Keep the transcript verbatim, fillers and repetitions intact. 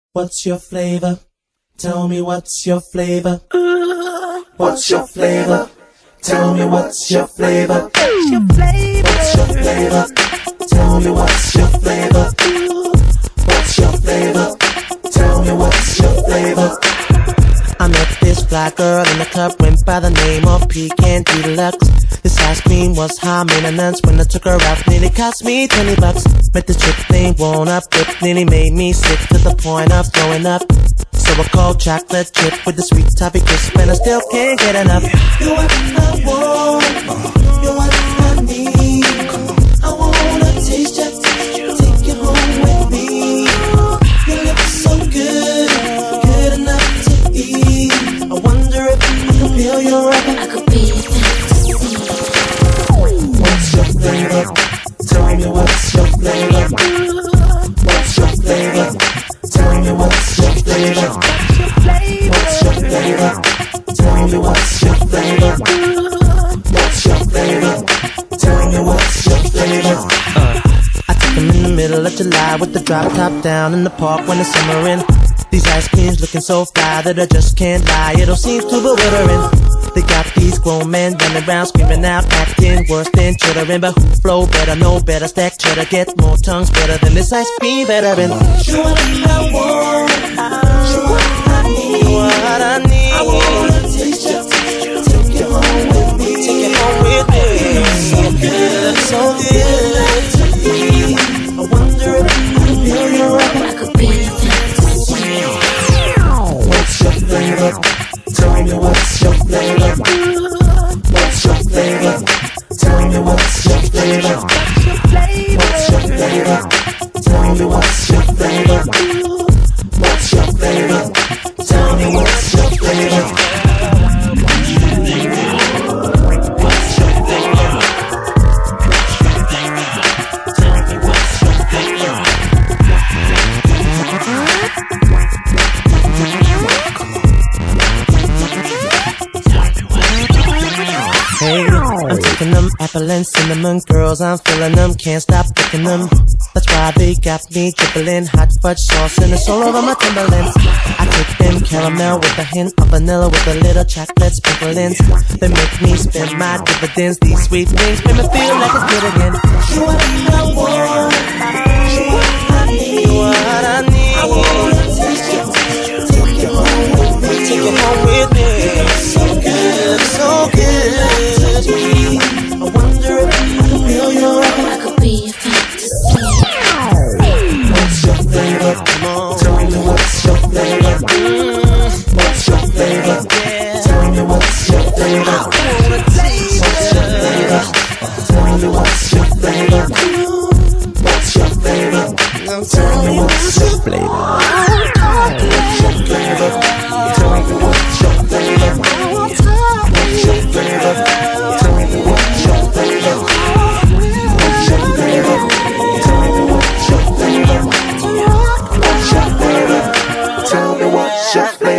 What's your flavor? Tell me what's your flavor? What's your flavor? Tell me what's your flavor? What's your flavor? What's your flavor? Tell me what's your flavor? What's your flavor? Tell me what's your flavor? I met this black girl in the club, went by the name of Pecan Deluxe. This ice cream was high maintenance. When I took her out, nearly cost me twenty bucks. Met this chick thing, blown up, whip nearly made me sick to the point of throwing up. So I called chocolate chip with the sweet toffee crisp, and I still can't get enough. You're what I want, you're what I need. I wanna taste you, take you home with me. Your lips so good, good enough to eat. I wonder if I could feel your rubber. I could be a fantasy. What's your flavor? Tell me what's your flavor? What's your flavor? Tell me what's your flavor? What's your flavor? Tell me what's your flavor? What's your flavor? Tell me what's your flavor? Uh, I took them in the middle of July with the drop top down in the park when the summer in. These ice creams looking so fly that I just can't lie. It all seems too bewildering. They got these grown men running around screaming out, acting worse than chittering. But who flow better, know better, stack cheddar, get more tongues better than this ice cream veteran. You're what I want, you're what I need. What I need. I wanna taste you, take you home with me. Take you home with me. So good, so good to eat. I wonder if I could feel your rubber. I could be a fantasy. What's your flavor? Tell me what's your flavor? What's your flavor? Tell me what's your flavor? What's your flavor? Tell me what's your flavor? What's your flavor? Tell me what's your flavor? Hey, I'm taking them apple and cinnamon girls, I'm feeling them, can't stop picking them. That's why they got me dribbling hot fudge sauce and it's all over my Timberlands. I take them caramel with a hint of vanilla with a little chocolate sprinklings. They make me spend my dividends. These sweet things make me feel like it's good again. You're what I want, you're what I need. What I need. I wanna taste you, take you home with me. Take you home with me. So good, so good. I wonder if I could feel your rubber. I could be a fantasy. What's your flavor? Tell me what's your flavor? What's your flavor? Tell me what's your flavor? What's your flavor? Tell me what's your flavor? What's your flavor? Tell me what's your flavor? What's your flavor? Tell me what's your flavor? What's your flavor? Tell me what's your flavor? What's your flavor? Tell me what's your flavor? What's your flavor? Tell me what's your flavor?